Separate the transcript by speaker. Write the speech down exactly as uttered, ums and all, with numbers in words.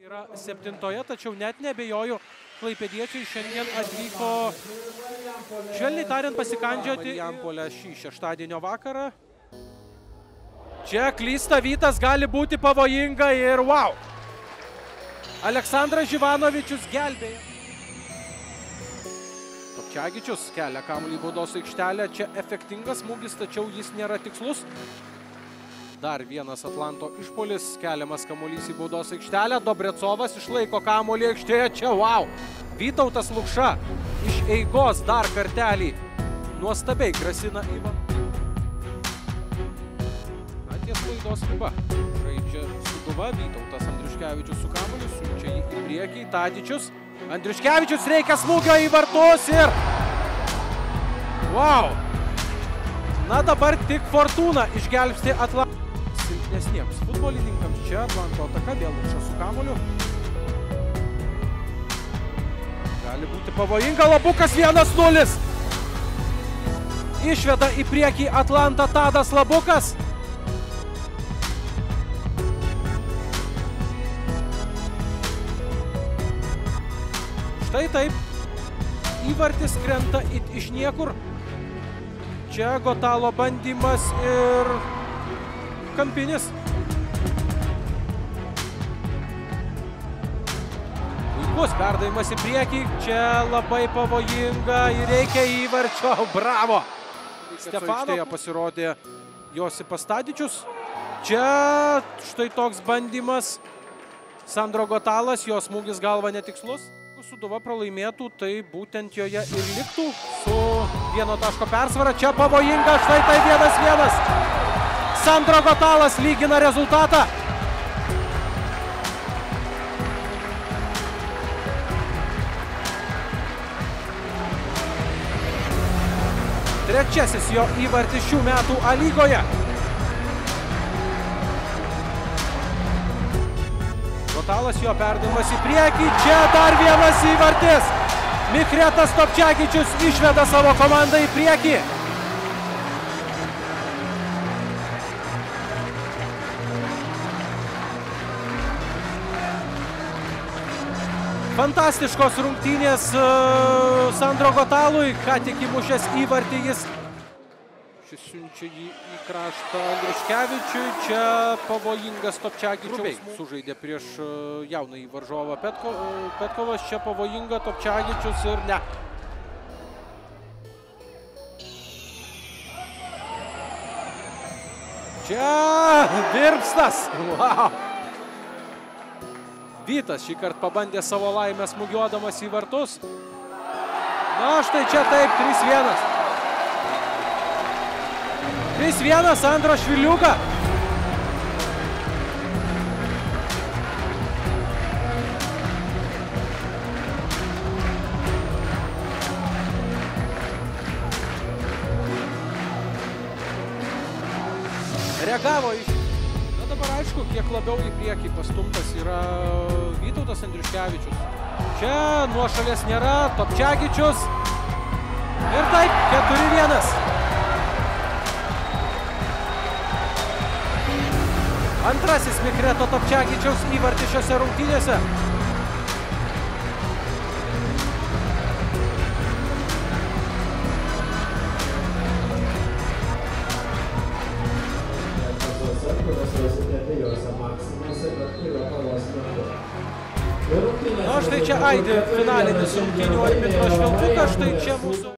Speaker 1: Yra septintoje, tačiau net nebejoju, klaipėdiečiai šiandien atvyko, švelniai tariant, pasikandžioti Marijampolę šį šeštadienio vakarą. Čia klysta Vytas, gali būti pavojinga ir wow! Aleksandras Živanovičius gelbėja. Topčiagičius kelia kamuolį į baudos aikštelę. Čia efektingas smūgis, tačiau jis nėra tikslus. Dar vienas Atlanto išpuolis, keliamas kamuolys į baudos aikštelę. Dobrecovas išlaiko kamuolį aikštėje. Čia wow! Vytautas Lukša iš eigos dar kartelį. Nuostabiai grasina Ivan. Na, ties klaidos riba. Žaidžia Sūduva, Vytautas Andriuškevičius su kamuoliu, siunčia jį į priekį, Tadičius. Andriuškevičius reikia smūgio į vartus ir... Wow! Na, dabar tik Fortūna išgelbsti Atlanto. Silpnesniems futbolininkams čia Atlanto ataka, vėl Lukša su kamuoliu. Gali būti pavojinga, Labukas vienas nulis. Išveda į priekį Atlantą Tadas Labukas. Štai taip, įvartis krenta it iš niekur. Čia Gotalo bandymas ir kampinis. Puikus perdavimas į priekį, čia labai pavojinga ir reikia įvarčio, bravo! Stefano pasirodė Josipas Tadičius. Čia štai toks bandymas. Sandro Gotalas, jo smūgis galva netikslus. Sūduva pralaimėtų, tai būtent joje ir liktų su vieno taško persvara. Čia pavojinga, štai tai vienas vienas. Sandro Gotalas lygina rezultatą. Trečiasis jo įvartis šių metų A lygoje. Gotalas, jo perdavimas į priekį, čia dar vienas įvartis. Mikretas Topčiagičius išveda savo komandą į priekį. Fantastiškos rungtynės Sandro Gotalui, ką tik įmušęs įvartį jis. Šis siunčia jį į kraštą Andriuškevičiui, čia pavojingas Topčiagičiaus. Sužaidė prieš jaunąjį varžovą Petko, Petkovas, čia pavojinga Topčiagičius ir ne. Čia Virpstas, wow! Vytas šį kartą pabandė savo laimę smūgiuodamas į vartus. Na, štai čia taip, trys vienas. trys vienas, Andro Šviliuka. Reagavo iš... Na dabar aišku, kiek labiau į priekį pastumtas yra Vytautas Andriuškevičius. Čia nuošalės nėra, Topčiagičius. Ir taip, keturi vienas. Antrasis Mikreto Topčiagičiaus įvartis šiose rungtynėse. Na, štai čia aidi finalinis rungtynių arbitro švilpukas, štai čia mūsų...